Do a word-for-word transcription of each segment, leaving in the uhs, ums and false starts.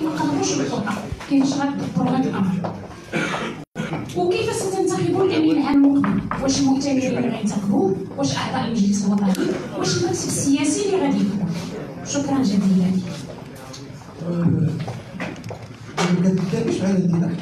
نقربوش للخطه، كاين شرط دكتور هذا الامر. وكيف ستنتخبوا الامين العام المقبل؟ واش المؤتمرين اللي غينتخبوه؟ واش اعضاء المجلس الوطني؟ واش المكتب السياسي اللي غادي يكون؟ شكرا جزيلا. ما كتكلمش على الدين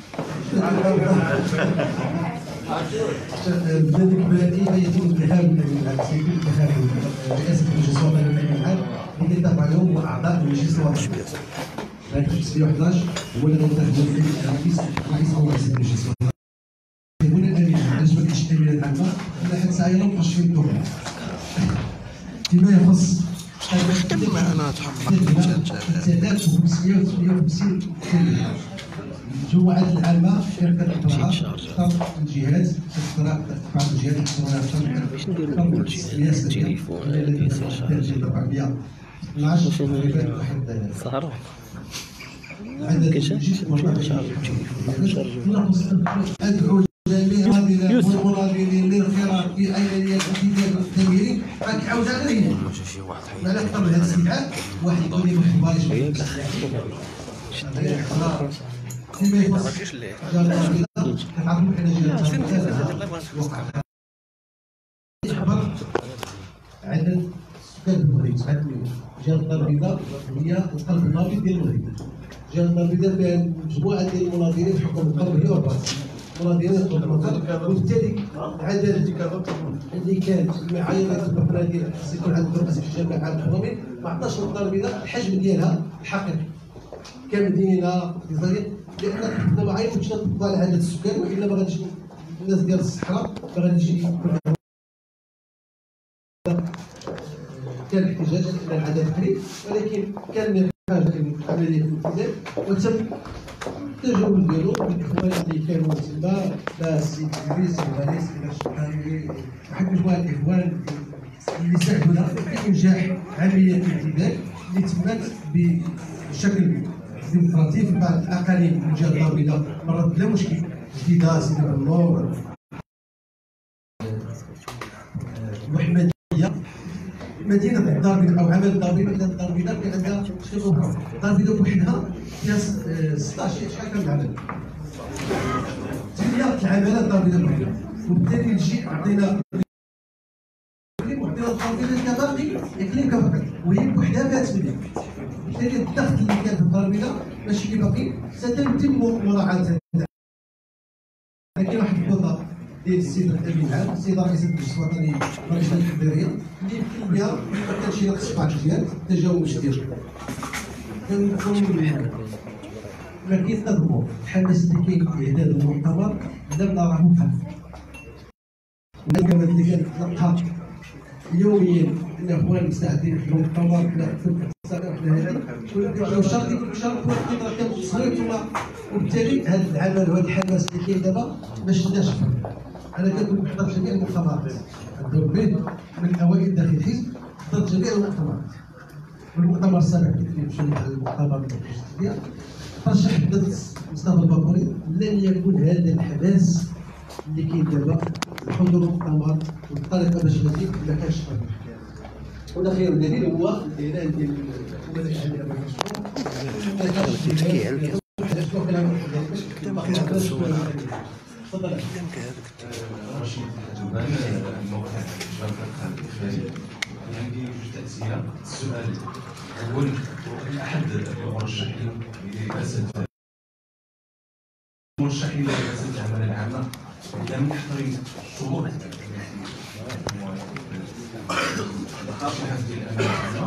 بذلك بلادي يتم انتخاب السيد انتخاب رئاسه المجلس الوطني للامين العام اللي كينتخب عليهم اعضاء المجلس الوطني. في أحد عشر هو اللي غينتخبوا رئيس رئيس او رئيس المجلس الوطني. هنا الامين علاش ما كاينش الامين العامه؟ حنا حتى ساعه ما بقاش فيه الدور. فيما يخص خدم انا تحقق ثلاثة وخمسمائة وثمانية وخمسين كلمه. الجمعات العامه شركه القطاع خطط الجهات تقترح بعض الجهات باش نديرو التليفون الربيع اثناش سهرة عدد ادعو جميع المناضلين للانخراط في عمليه الانتداب التمهيدي. راك عاود عليا ما لا اكثر من هذا الاستدعاء واحد يقول لي ما اخباريش فيما يخص كنعرفوا حنا عدد سكان المغرب سبعة مليون. جهه الدار البيضاء هي القلب النابض ديال المغرب. جهه الدار البيضاء فيها مجموعه ديال المناضلين في حكم القلب هي والراس مناضلين القلب، وبالتالي العدد اللي كان المعايير الديمقراطيه ديال خص يكون عند رئاسه الجامعه الحكومي ما عطاش الدار البيضاء الحجم ديالها الحقيقي كمدينه اقتصاديه، لان حنا ما عاينوش نطبقوا على عدد السكان والا ما غاديش الناس ديال الصحراء ما غاديش يكون كان احتجاج الى العدد قليل، ولكن كان حاجه عمليه الالتزام وتم التجاوز ديالو بالاخوان اللي كانوا تما لا السيد ادريس الغالي السيد الشحاوي واحد مجموعه الاخوان اللي ساعدونا في انجاح عمليه الالتزام اللي تمت بشكل ديمقراطي في بعض الاقاليم من جهه الدار البيضاء مرات بلا مشكل. جديده سيدي النور محمديه مدينه الدار البيضاء او عمل الدار البيضاء الى الدار البيضاء كان عندها شغل اخرى. الدار البيضاء بوحدها فيها ستطاش شحال كان العمل ثمانيه العمالات الدار البيضاء بوحدها، وبالتالي نجي عطينا وعطينا الدار البيضاء كباقي اقليم كباقي وهي بوحدها فيها ثمانيه. بالتالي الضغط اللي كان في الدار البيضاء ماشي اللي باقي ستتم مراعاه. كاين واحد الخطه ديال السيد الامين العام السيد رئيس المجلس الوطني رئيس الجمهوريه اللي يمكن بها ما كانش ينقص بعض الجهات التجاوز ديالها. ما كيتنظموا الحماس اللي كاين في اعداد المؤتمر لم نراه خلف. والكلمات اللي كنتلقى يوميا ان اخوان مستعدين في المؤتمر حنا في الصالح حنا هذه شرط يكون شرط واحد راه كان تصريف ثم وبالتالي هذا العمل وهذا الحماس اللي كاين دابا ما شفناش. انا كنكون محضر جميع المؤتمرات الدور به من اوائل داخل الحزب حضرت جميع المؤتمرات. والمؤتمر السابق كنت مشارك على المؤتمر التجسيدي ترشح الدكتور مصطفى البابوري لن يكون هذا الحماس اللي كاين دابا الحضور المؤتمر والطريقه باش نجيب ما كانش طبيعي. ولا خير دليل هو الاعلان ديال تفضل. عندي جوج اسئله. السؤال الاول احد المرشحين لرئاسه المرشحين لرئاسه العمل العامه لم يحترم الشروط الخاصه بالعمل العامه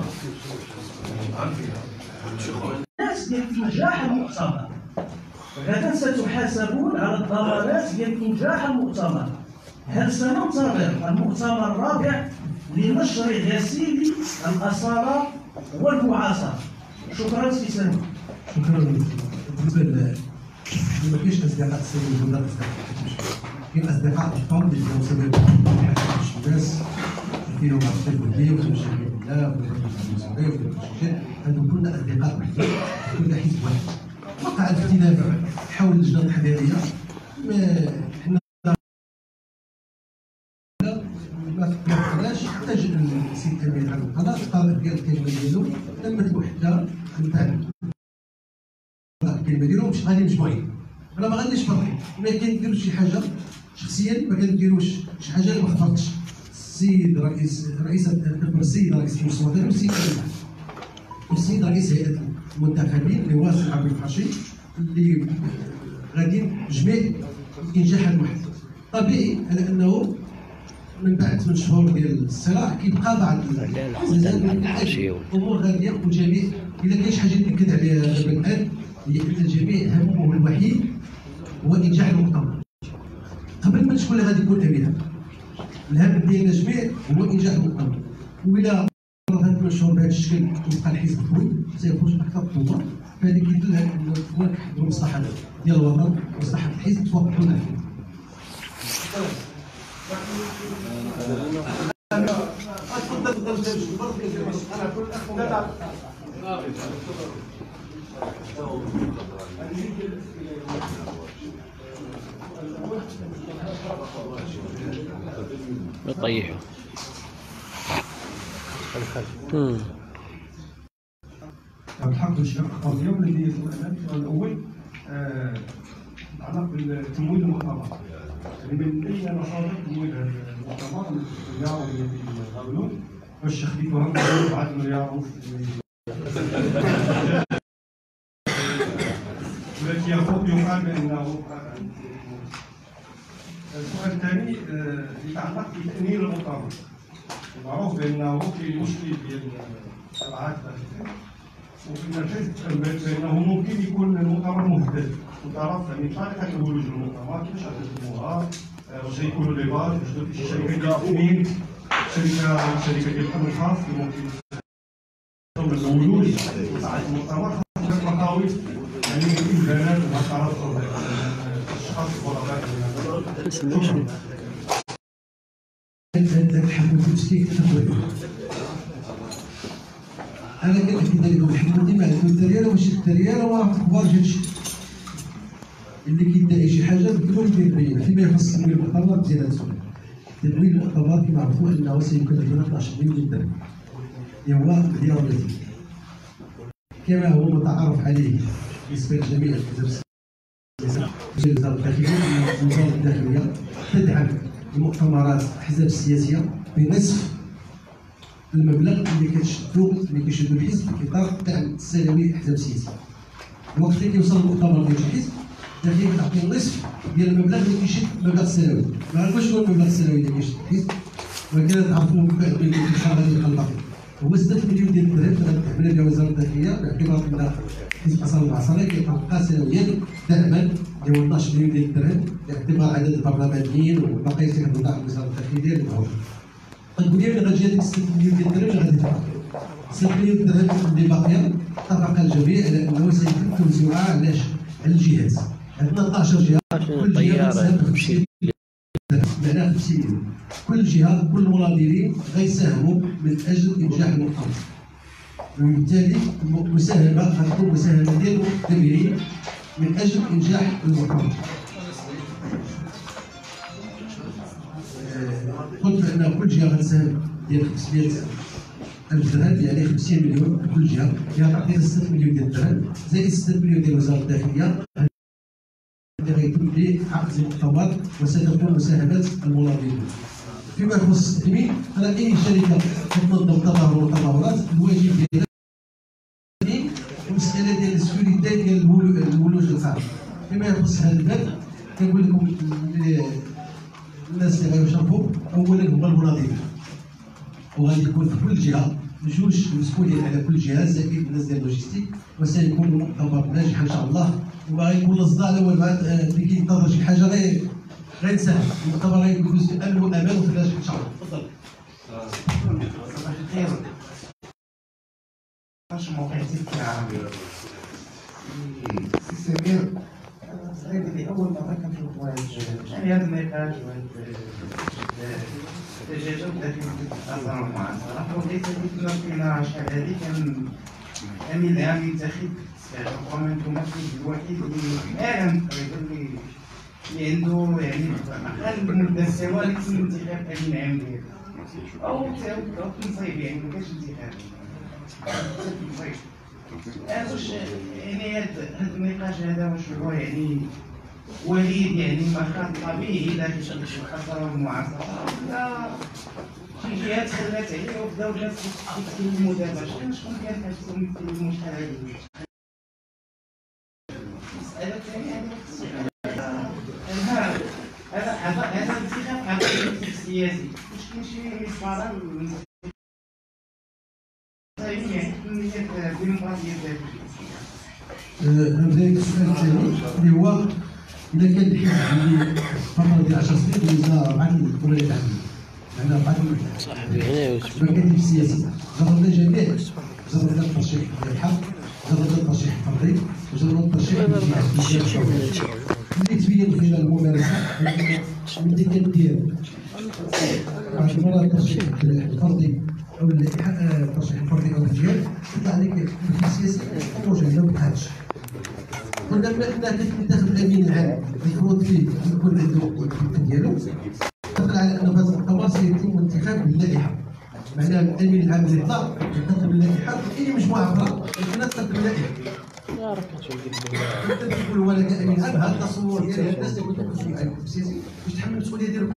الناس ديال انجاح المؤتمر. غدا ستحاسبون على الضمانات ديال انجاح المؤتمر. هل سننتظر المؤتمر الرابع لنشر غسيل الاصاله والمعاصره؟ شكرا سي سامي. شكرا. بالنسبه ما كاينش اصدقاء السيد ولا اصدقاء كاين اصدقاء الفرد اللي هو سبب الناس فيهم الخير بالليل والمشاكل بالله والمسؤوليه والمشاكل هذو كلنا اصدقاء وحدين كلنا حزب واحد. وقع الاختلاف حول اللجنه التحضيريه حنا ما فكرناش حتى السيد امين على القناه قال ديال الكلمه ديالو تمت الوحده نتاع الكلمه ديالهم باش غادي مجموعين. انا ما غاديش فرقي، ما كنديروش شي حاجه شخصيا، ما كنديروش شي حاجه اللي ما خطرتش. السيد رئيس رئيس السيد رئيس المصوتين والسيد والسيد رئيس هيئه المنتخبين اللي هو السي عبد الحشي اللي غادي جميع انجاح المحل. طبيعي على انه من بعد ثمان شهور ديال الصراع كيبقى بعض الامور غاديه، والجميع الا كاين شي حاجه تاكد عليها دابا الان هي ان الجميع همه الوحيد هو انجاح المؤتمر. قبل ما شكون اللي غادي يكون امينها، الهم ديالنا جميع هو انجاح المؤتمر. وإلا مرات هاد ثمان شهور بهذا الشكل وبقى الحزب قوي سيخرج اكثر قوه، فهذا كيدل على انه هو كيحضروا المصلحه ديال الوطن ومصلحه الحزب فوق كل شيء. طيحوا الحق والشباب اخبار اليوم الذي يتم الان السؤال الاول يتعلق بالتمويل المؤتمر. يعني من اين مصادر تمويل هذا المؤتمر من مليار والذي يقولون واش خديتوها من بعد مليار ونص والتي يقال بانه. السؤال الثاني يتعلق بتأمين المؤتمر. معروف بانه في مشكل ديال القطاعات الداخليه وفي الحزب بانه ممكن يكون المؤتمر مهدد وتعرف يعني طريقه الولوج للمؤتمر كيفاش غتخدموها، واش غيكونوا لي باج، واش غيكون شي شركه ديال التأمين، شركه شركه ديال الامن الخاص اللي ممكن الولوج لقطاعات المؤتمر خاصة مخاوف يعني الامكانات ومهارات الاشخاص الغرباء. هذاك الحمود المسكين كتاخذ انا كنأكد لكم الحمودي ما عنده الدرياله واش الدرياله وراه كبار هذا الشيء اللي كيدعي شي حاجه بدون يدير بينه فيما يخص تمويل المؤتمر. ديال هذا السؤال تمويل المؤتمر كما عرفوا انه سيكلفنا اثناش مليون درهم اللي هو مليار وثلاثين كما هو متعارف عليه بالنسبه لجميع الوزارات الداخليه. وزاره الداخليه تدعم المؤتمرات الاحزاب السياسيه بنصف المبلغ اللي كتشدو اللي كيشدو الحزب في اطار الدعم السنوي للاحزاب السياسيه. الوقت اللي كيوصل المؤتمر ديال شي حزب الداخليه كتعطي النصف ديال المبلغ اللي كيشد المبلغ السنوي. ما عرفوش شنو المبلغ السنوي اللي كيشد الحزب، ولكن تعرفوا من بعد اللي كيشرح هذه الخلطه هو ستة مليون ديال الدرهم اللي تعملها بها وزاره الداخليه باعتبار ان حزب اصل العصريه كيتلقى سنويا دعما ديال اثناش مليون ديال الدرهم باعتبار عدد البرلمانيين والبقيه اللي كتوضع في وزاره الداخليه اللي معروف. تقول لي غادي هذيك ستة مليون ديال الدرهم غادي تدفع ستة مليون درهم اللي باقيه. اتفق الجميع على انه سيتم توزيعها على على الجهات. عندنا اثناش جهه كل جهه غتساهم خمسين معناها خمسين مليون. كل جهه كل المناضلين غيساهموا من اجل انجاح المؤتمر، وبالتالي المساهمه غتكون مساهمه ديال المؤتمرين من اجل انجاح المؤتمر. قلت بان كل جهه غتساهم ديال خمسمية ألف درهم يعني خمسين مليون كل جهه، فيها تعطينا ستة مليون ديال الدرهم زائد ستة مليون ديال وزاره الداخليه اللي غيتم لعقد المؤتمر وستكون مساهمه المناضلين. فيما يخص التأمين فلا اي شركه تنظم تظاهر وتظاهرات الواجب ديالها المساله ديال السكيورتي ديال الولوج للخارج. فيما يخص هذا الباب كنقول لكم الناس اللي غيشرفوا اولا هما المناضلين، وغادي يكون في كل جهه جوج مسؤولين على كل جهه زائد الناس ديال اللوجيستيك، وسيكون مؤتمر ناجح ان شاء الله. وغيكون الصداع الاول بعد اللي كينتظر شي حاجه غير غينساها. المؤتمر غيدوز بامن وامان وفي النجاح ان شاء الله. تفضل. صباح الخير. واش موقعتي في العربي؟ سي سمير صاحبي اول مره كنشوف واحد يعني هذا النقاش وهذا الدجاجه بدات تتاثر مع الصراحه وليس كما كنا شحال هذه كان امين العام ينتخب ربما انتم الوحيد اللي الان تقريبا اللي اللي عنده يعني اقل مده سوا اللي يتم انتخاب امين العام ديالو او تنصيب يعني ما كانش انتخاب تنصيب. واش يعني هذا النقاش هذا واش هو يعني وليد يعني مخاطب به داخل الخطر والمعاصره ولا شي جهات خلات عليه وبداو الناس يتكلموا دابا شكون كان كيمثل المشكل هذا؟ مسألة ثانية هذا هذا هذا الانتخاب عقلي سياسي واش كاين شي مسطره يعني كمية الديمقراطية أنا بداية السؤال الثاني اللي هو إذا كان الحزب اللي فترة ديال عشر سنين اللي زاد أربعة ولا يلعب معنا أربعة ما كان السياسي جربنا جميع جربنا الترشيح ديال الحق جربنا الترشيح الفردي وجربنا الترشيح اللي تبين خلال الممارسة ملي كدير واحد المرة الترشيح الفردي او الترشيح الفردي او الرجال يطلع لك في السياسه الامور جايه ما بحالش قلنا بان كينتخب الامين العام يفوت فيه يكون عنده الكفه ديالو دخل على ان هذا المؤتمر سيتم انتخاب باللائحه معناها الامين العام اللي يطلع ينتخب باللائحه اي مجموعه اخرى تنتخب باللائحه تقول هو انا كامين عام هذا التصور ديال الناس اللي كنتو في السياسي باش تحمل المسؤوليه ديالو.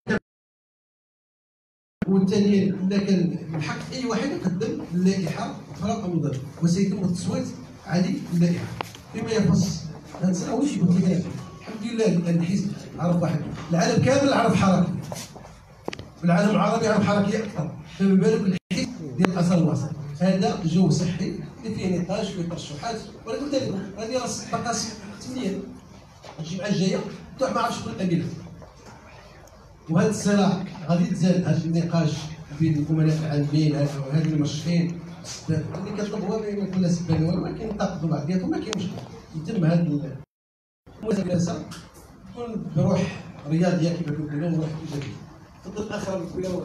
والثاني اذا كان من حق اي واحد يقدم اللائحه اخرى او نظام وسيتم التصويت عليه اللائحه فيما يخص هذا السنه. واش قلت لك الحمد لله ان الحزب عرف واحد العالم كامل عرف حركه والعالم العربي عرف حركه اكثر فما بالك الحزب ديال الاثر الوسط. هذا جو صحي اللي فيه نقاش فيه ترشحات وانا قلت لك هذه راه تقاسم ثمانيه الجمعه الجايه تروح ما عرفش شكون الامير. وهذا الصراع غادي تزال هذا النقاش بين الامناء العامين وهاد المرشحين اللي كطلب هو ما يكون لا سبان والو ولكن ينتقدوا بعضياتهم ما كاين مشكل يتم هذا المجالسه تكون بروح رياضيه كما كنقولوا وروح ايجابيه. تفضل الاخ ولا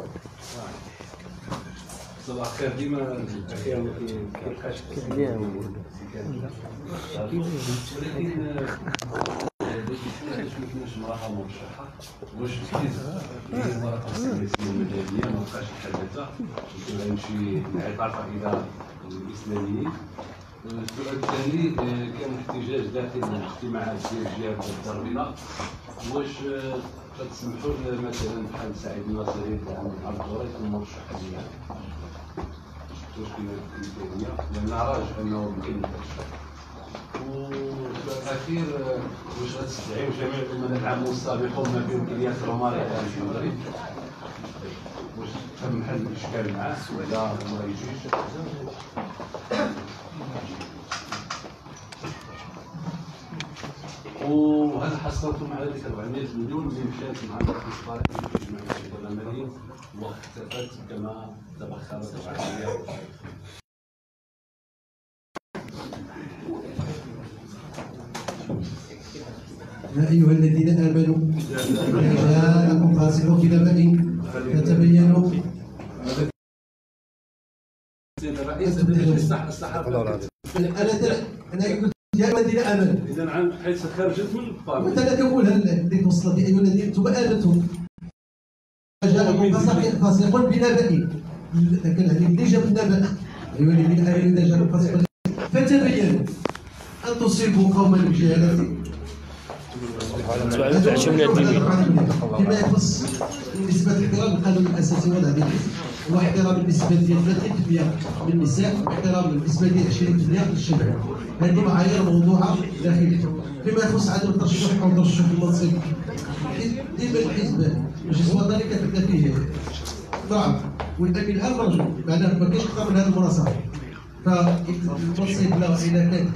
صباح الخير. ديما احيانا ما كيلقاش ولكن ما كناش مرحله مرشحه واش الحزب اللي هو السياسيه المدنيه ما بقاش يحدثها يمكن غيمشي انعطاف الى الاسلاميين. السؤال الثاني كان احتجاج داخل الاجتماعات ديال الجهات الضربيه واش تسمحوا مثلا بحال سعيد الناصري عند عبد الغريب المرشح ديالها واش كاين الامكانيه لان راجع انه يمكن الترشح. والسؤال الاخير واش غتستدعيو جميع الامناء العامون السابقون ما بين الياس العماري على المغرب واش تم حل الاشكال معاه ولا ما يجيش؟ وهل حصلتم على ذيك أربعمائة مليون اللي مشات مع الاستثمار في جمعيه الشؤون الماليه واختفت كما تبخرت العمليه؟ يا ايها الذين امنوا اذا جاءكم فاسق بنبأ فتبينوا. الرئيس الصحافه انا انا قلت يا ايها الذين امنوا اذا عن حيث خرجت من البارلمان مثلا كنقولها اللي توصلت يا ايها الذين انتم امنتم جاءكم فاسق بنبأ لكن اللي جاب النبأ ايها الذين امنوا اذا جاءكم فاسق فتبينوا ان تصيبوا قوما بجهاله فيما يخص نسبة احترام القانون الاساسي وضع ديال واحترام النسبة ديال ثلاثين بالمئة من النساء واحترام النسبة ديال عشرين بالمئة للشباب. هذه معايير موضوعة داخلية. فيما يخص عدم الترشح او الترشح في المنصب ديما الحزب المجلس الوطني كتبدا فيه ضعف والامين العام رجل معناه ما كاينش اكثر من هذه المناصفة. فالمنصب لا اذا كان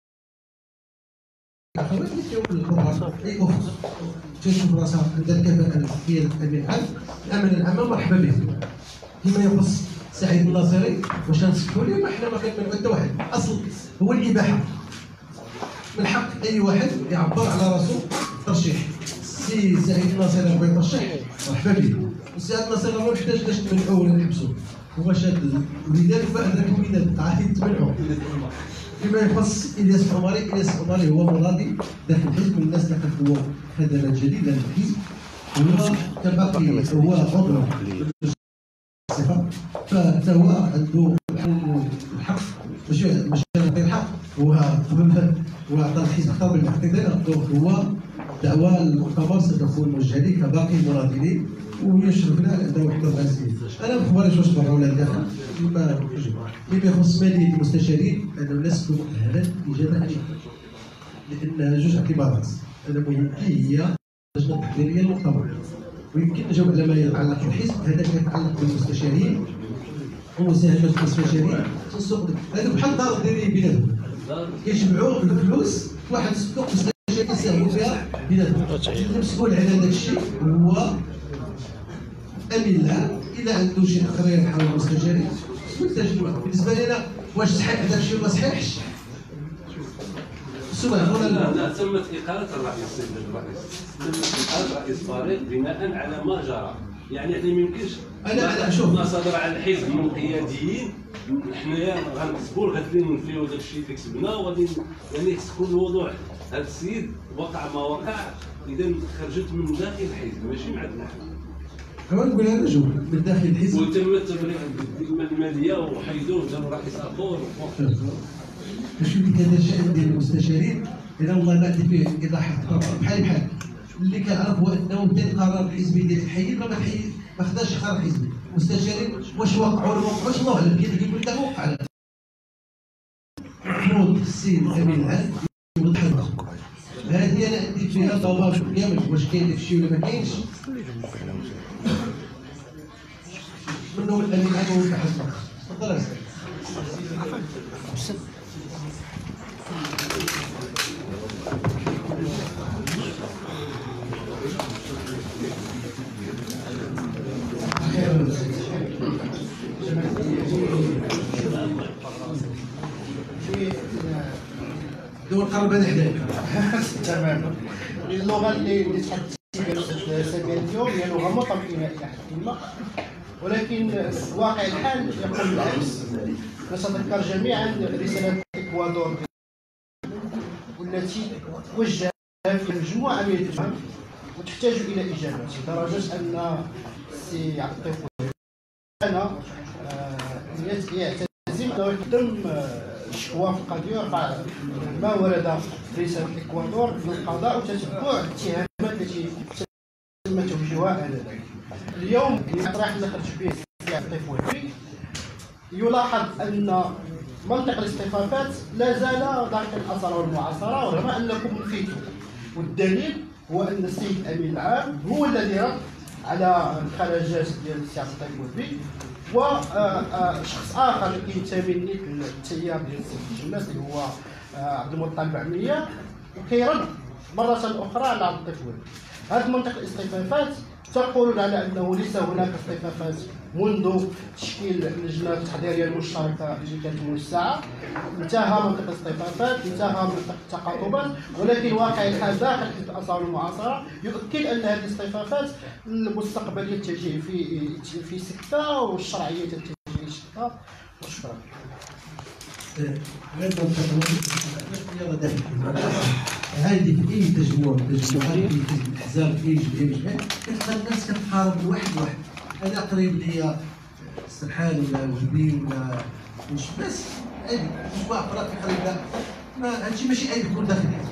اخواتي فيهم القرآن اي اخت تشوف راسها عندها الكفاءة ديال الامين العام الامانة العامة مرحبا به. فيما يخص سعيد الناصري واش غنسكتوا ليه؟ حنا ما كنمنعوا حتى واحد. الاصل هو الاباحة. من حق اي واحد يعبر على راسو ترشيح. سي سعيد الناصري بغى يترشح مرحبا به. سعيد الناصري ما محتاج باش تمنعوه ولا نحبسوه. هو شاد ولذلك فهذاك الولاد عادي تمنعوه. فيما يخص الياس العماري، الياس العماري هو مناضل داخل الحزب من الناس اللي قدموا خدمات جديده للحزب هو كباقي هو عضو فحتى هو عنده الحق باش باش يعطي الحق وأعطى الحزب خطاب بالحقيقة هو دعوى المؤتمر ستكون موجهة لي كباقي المناضلين ويشرفنا أنه يحضر الأسئلة. أنا ما أخبرش واش برا ولا داخل فيما يخص مالية المستشارين أنا لست مؤهلا لإجابة أي لأن جوج اعتبارات. أنا مهم هي اللجنة التحضيرية للمؤتمر ويمكن نجاوب على ما يتعلق بالحزب. هذا ما يتعلق بالمستشارين ومساهمة المستشارين في السوق. هذا بحال دار الديرية بيناتهم كيجمعوا الفلوس واحد الصندوق مستشاري كيساهموا فيها بيناتهم. المسؤول على هذا الشيء هو امين العام. اذا عنده شي تقرير حول المستشارين بالنسبه لنا واش صحيح هذا الشيء ولا ما صحيحش. السؤال هنا لا لا تمت اقاله الرئيس السيد الرئيس تمت اقاله رئيس الفريق بناء على ما جرى. يعني احنا ما يمكنش انا شوف ما صدر على الحزب من قياديين حنايا غنكسبوا غادي ننفيو داك الشيء اللي كسبنا وغادي يعني تكون الوضوح. هذا السيد وقع ما وقع اذا خرجت من داخل الحزب ماشي معنا حنا. هو نقول هذا جو من داخل الحزب وتم تبرير الذمه الماليه وحيدوه داروا رئيس اخر. باش يقول لك هذا الشان ديال المستشارين اذا والله ما عندي فيه ايضاح بحال بحال اللي كنعرف هو انه بدل القرار الحزبي ديال الحي ما تحيد ما خداش قرار حزبي. المستشارين واش وقعوا ولا ما وقعوش الله اعلم. كاين اللي كيقول لك وقع. المفروض السيد امين العام يوضح لنا هذه انا عندي فيها ضوابط كامل واش كاين داك الشيء ولا ما كاينش. منه الامين العام يوضح لنا. تفضل يا سيدي. دور قرب هذا حداك. تمام. اللغه اللي اللي تحدثت بها سابقا اليوم هي لغه متمكنه الى حد ما ولكن واقع الحال يقول بالعكس. نتذكر جميعا رساله اكوادور والتي وجهت في مجموعه من الجهات وتحتاج الى اجابات لدرجه ان السي عبد الطيب انا يعتزم انه يقدم شكوى في القضيه ويرفع ما ورد في رساله الاكوادور للقضاء وتتبع الاتهامات التي تم توجيهها انذاك. اليوم الاطراح اللي خرج به السي عبد الطيب يلاحظ ان منطق الاصطفافات لا زال داخل الاثار والمعاصره رغم انكم نفيتوا. والدليل هو ان السيد الامين العام هو الذي رد على الخرجات ديال السي عبد الطيب وهبي وشخص اخر اللي كينتمي للتيار ديال السيد الجماس اللي هو عبد المطلب عمية وكيرد مره اخرى على عبد الطيب وهبي. هذا منطق الاصطفافات تقول على انه ليس هناك اصطفافات منذ تشكيل اللجنه التحضيريه المشتركه اللي كانت موسعه. انتهى منطق الاصطفافات، انتهى منطق التقاطبات، ولكن واقع الحال داخل حزب الاثار المعاصره يؤكد ان هذه الاصطفافات المستقبليه تتجه في في سكه والشرعيه تتجه في سكه. وشكرا. هذه في اي تجمع تجمعات في الاحزاب في جمعيه جمعيه كتلقى الناس كتحارب واحد واحد. انا قريب ليا سرحان ولا وهبي ولا نشباس عادي مجموعه اخرى في قريبه ما هادشي ماشي عيب يكون داخل الحزب.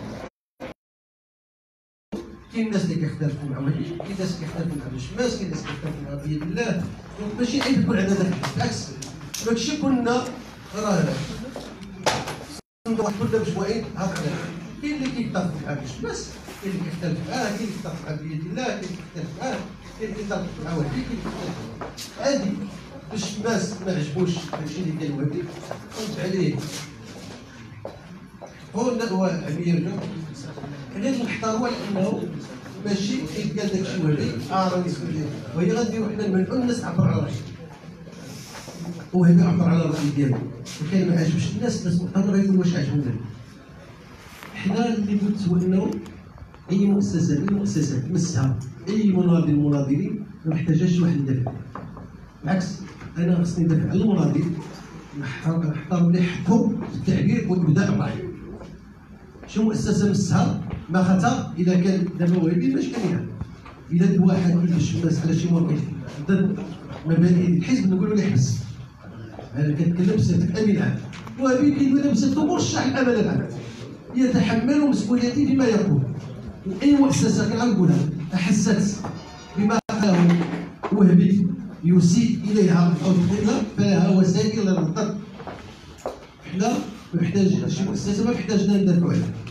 كاين الناس اللي كيختلفوا مع وهبي، كاين الناس اللي كيختلفوا مع نشباس، كاين الناس اللي كيختلفوا مع بيد الله. ماشي عيب يكون عندنا داخل الحزب بالعكس. داكشي كنا راه واحد كل اسبوعين هكذا. كاين اللي كيتفق مع نشباس، كاين اللي كيختلف معاه، كاين اللي كيتفق مع بيد الله، كاين اللي كيختلف معاه، كاين اللي كيتفق مع وهبي، كاين اللي كيختلف عادي. باش الناس ما عجبوش هادشي اللي كاين وهبي رد عليه. هو هو امير حنا نحترموا لانه ماشي كيتقال داكشي وهبي اه راه يسكت وهي غنديروا حنا نمنعوا الناس تعبر على راسها. وهبي عبر على الراي ديالو وكان ما عجبش الناس الناس مضطره يقولوا واش عجبهم. حنا اللي قلت هو انه اي مؤسسه من المؤسسات تمسها اي مناضل من المناضلين ما محتاجاش واحد يدافع. بالعكس انا خصني ندافع على المناضل نحترم ليه حقهم في التعبير وابداء الراي. شي مؤسسه مسها ما خطا اذا كان دابا وهبي باش كاينها. اذا واحد كيدش الناس على شي موقف ضد مبادئ الحزب نقولوا له يحبس. انا كنتكلم بصفه امين عام. وهابي كيقول بصفته مرشح الامل العام يتحمل مسؤوليته فيما يقول. اي مؤسسه كنقولها احست بما قاله وهبي يسيء اليها او تقولها فلها وسائل للرد. حنا محتاجين شي مؤسسه ما محتاجنا ندافعوا عليها.